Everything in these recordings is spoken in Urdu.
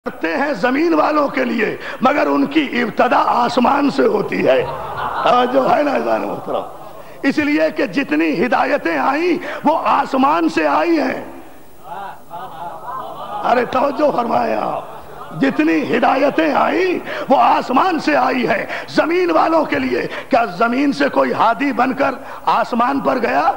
کرتے ہیں زمین والوں کے لیے، مگر ان کی ابتدا آسمان سے ہوتی ہے۔ جو ہے نا عزیزان محترم، اس لیے کہ جتنی ہدایتیں آئیں وہ آسمان سے آئی ہیں۔ ارے توجہ فرمائے آپ، جتنی ہدایتیں آئیں وہ آسمان سے آئی ہے زمین والوں کے لیے۔ کیا زمین سے کوئی ہادی بن کر آسمان پر گیا؟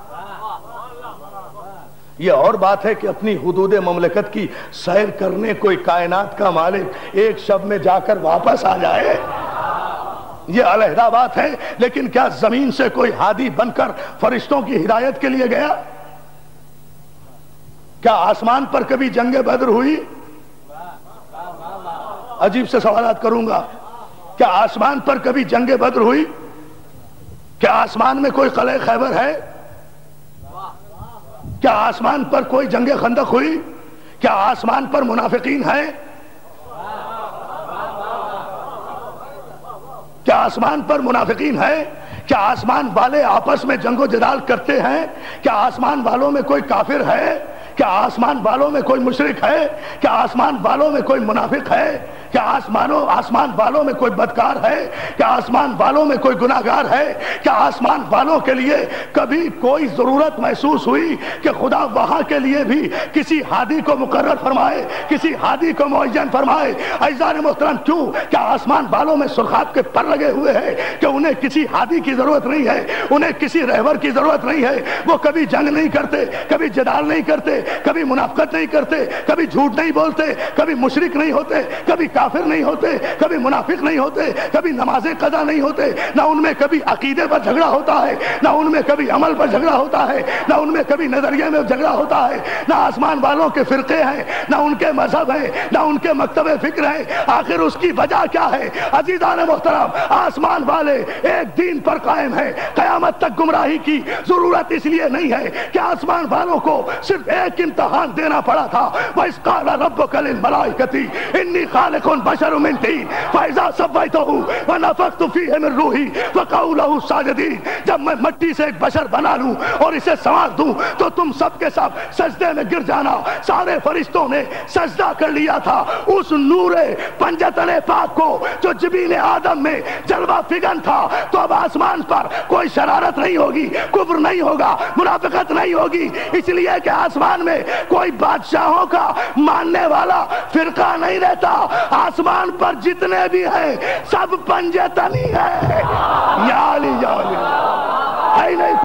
یہ اور بات ہے کہ اپنی حدود مملکت کی سیر کرنے کوئی کائنات کا مالک ایک شب میں جا کر واپس آ جائے، یہ علیحدہ بات ہے۔ لیکن کیا زمین سے کوئی ہادی بن کر فرشتوں کی ہدایت کے لیے گیا؟ کیا آسمان پر کبھی جنگ بدر ہوئی؟ عجیب سے سوالات کروں گا۔ کیا آسمان پر کبھی جنگ بدر ہوئی؟ کیا آسمان میں کوئی قلعہ خیبر ہے؟ کیا آسمان پر کوئی جنگ خندق ہوئی؟ کیا آسمان پر منافقین ہیں؟ کیا آسمان پر منافقین ہیں؟ کیا آسمان والے آپس میں جنگ و جدال کرتے ہیں؟ کیا آسمان والوں میں کوئی کافر ہے؟ کیا آسمان والوں میں کوئی مشرک ہے؟ کیا آسمان والوں میں کوئی منافق ہے؟ کیا آسمان والوں میں کوئی بدکار ہے؟ کیا آسمان والوں میں کوئی گناہگار ہے؟ کیا آسمان والوں کے لیے کبھی کوئی ضرورت محسوس ہوئی کہ خدا وہاں کے لیے بھی کسی ہادی کو مقرر فرمائے، کسی ہادی کو معین فرمائے؟ عزیزان محترم، کیوں؟ کیا آسمان والوں میں سرخاب کے پر لگے ہوئے ہیں کہ انہیں کسی ہادی کی ضرورت نہیں ہے، انہیں کسی رہبر کی ضرورت نہیں ہے؟ وہ کبھی جنگ نہیں کرتے، کبھی جدال نہیں کرتے، کبھی منافقت نہیں کرتے، کبھی جھوٹ نہیں بولتے، کبھی مشرک نہیں ہوتے، کبھی کافر نہیں ہوتے، کبھی منافق نہیں ہوتے، کبھی نمازیں قضا نہیں ہوتے، نہ ان میں کبھی عقیدے پر جھگڑا ہوتا ہے، نہ ان میں کبھی عمل پر جھگڑا ہوتا ہے، نہ ان میں کبھی نظریے میں جھگڑا ہوتا ہے، نہ آسمان والوں کے فرقے ہیں، نہ ان کے مذہب ہیں، نہ ان کے مکتب فکر ہیں۔ آخر اس کی وجہ کیا ہے؟ عزیزان محترم، آسمان والے ایک دین پر قائم ہیں، قیامت تک گمراہی کی ضرورت اس لیے نہیں ہے کہ آسمان والوں کو صرف ایک امتحان دینا پڑا تھا۔ وَإِذْ قَالَ رَبُّكَ لِلْمَلَائِكَةِ إِنِّي خَالِقٌ بَشَرٌ مِّن طِينٍ فَإِذَا سَوَّيْتُهُ وَنَفَخْتُ فِيهِ مِن رُّوحِي فَقَعُوا لَهُ سَاجِدِينَ، جب میں مٹی سے ایک بشر بنا لوں اور اسے سنوار دوں تو تم سب کے سب سجدے میں گر جانا۔ سارے فرشتوں نے سجدہ کر لیا تھا اس نور پنجتن پاک کو جو جبین آدم میں جلوہ فگن تھا۔ تو اب آسمان پر کوئی شرارت نہیں ہوگی، کفر نہیں ہوگا، منافقت نہیں ہوگی، اس لیے کہ آسمان میں کوئی بادشاہوں کا ماننے والا فرقہ نہیں رہتا۔ آسمان پر جتنے بھی ہیں سب پنجتنی ہیں۔ یا علی یا علی، ہے نہیں